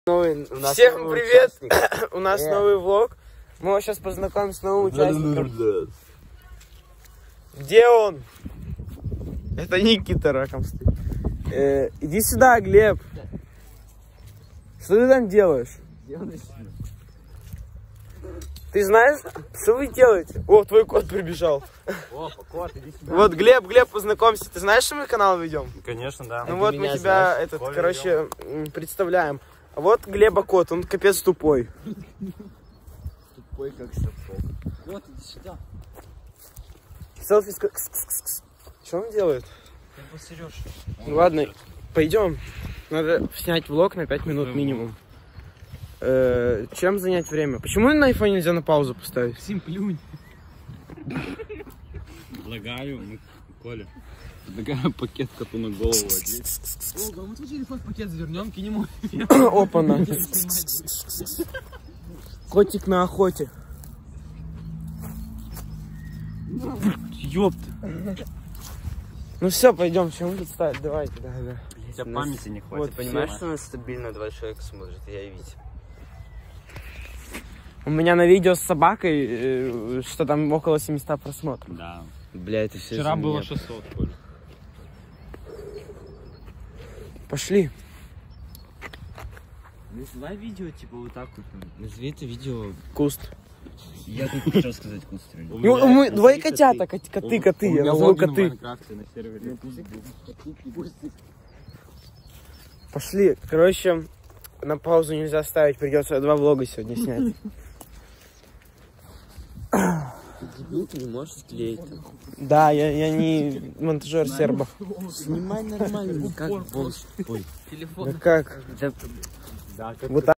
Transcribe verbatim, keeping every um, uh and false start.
Новый, у нас Всем новый привет! участник. У нас Э. новый влог. Мы вас сейчас познакомим с новым участником. Где он? Это Никита раком стоит. Э, иди сюда, Глеб. Что ты там делаешь? Ты знаешь, что вы делаете? О, твой кот прибежал. Опа, кот, иди сюда. Вот, Глеб, Глеб, познакомься. Ты знаешь, что мы канал ведем? Конечно, да. Ну А вот ты мы меня тебя, знаешь? этот, Коля, короче, м, представляем. А вот Глеба кот, он капец тупой. Тупой как сапог. Вот, иди сюда. Селфи с... кс- кс- кс- кс. Что он делает? Ты посерешь. Ну ладно, пойдем. Надо снять влог на пять минут минимум. Э, чем занять время? Почему на айфоне нельзя на паузу поставить? Сим, плюнь. Предлагаю, мы, Коля, предлагаю пакет коту на голову одеть. Ого, мы твой телефон в пакет завернем, кинем. Опа-на. Котик на охоте. Ёпта. Ну все, пойдем, чем тут ставить? Давайте, да, да. У тебя памяти не хватит. Вот, Ты понимаешь, что нас стабильно два человека смотрят, я и Витя. У меня на видео с собакой, э, что там около семисот просмотров. Да. Бля, это все Вчера было шестьсот, Коля. Пошли. Называй видео, типа, вот так вот. Назови это видео. Куст. Я тут хотел сказать куст. Ну, мы, двое котята, кот- коты, коты, я назову коты. на сервере. Пошли. Короче, на паузу нельзя ставить, придется два влога сегодня снять. Дебил, ты не можешь склеить там. Да, я, я не монтажер серба. Снимай нормально, как босс. Ой. Да как? Да, Вот так.